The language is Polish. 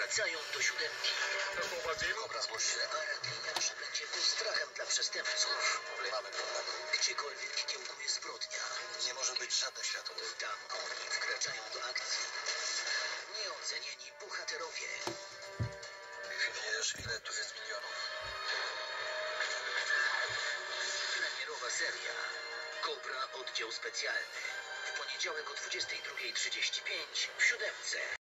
wracają do siódemki. Kobra zgłoś się. A ratowniczy będzie postrachem dla przestępców. Mamy problem. Gdziekolwiek kiełkuje zbrodnia, Nie może być żadnych światów. tam oni wkraczają do akcji. Nieocenieni bohaterowie. Wiesz, ile tu jest milionów? Premierowa seria Kobra Oddział Specjalny. W poniedziałek o 22:35 w siódemce.